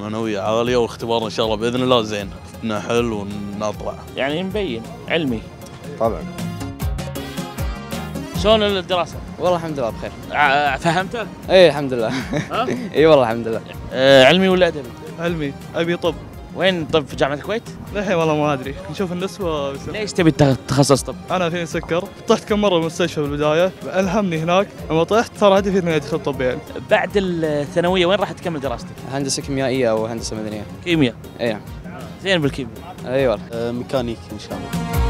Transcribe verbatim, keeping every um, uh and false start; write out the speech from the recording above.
ثانوية عالية واختبار إن شاء الله بإذن الله زين، نحل ونطلع. يعني مبين علمي. طبعا. شلون الدراسة؟ والله الحمد لله بخير. فهمته؟ اي الحمد لله. ها؟ اي والله الحمد لله. آه علمي ولا أدبي؟ علمي، ابي طب. وين طب في جامعة الكويت؟ للحين والله ما ادري، نشوف النسبة. ليش تبي تخصص طب؟ انا فيني سكر، طحت كم مرة بالمستشفى بالبداية، الهمني هناك، لما طحت صار هدفي اني ادخل طب يعني. بعد الثانوية وين راح تكمل دراستك؟ هندسة كيميائية او هندسة مدنية. كيمياء. اي نعم. زين بالكيمياء. اي والله. ميكانيكي ان شاء الله.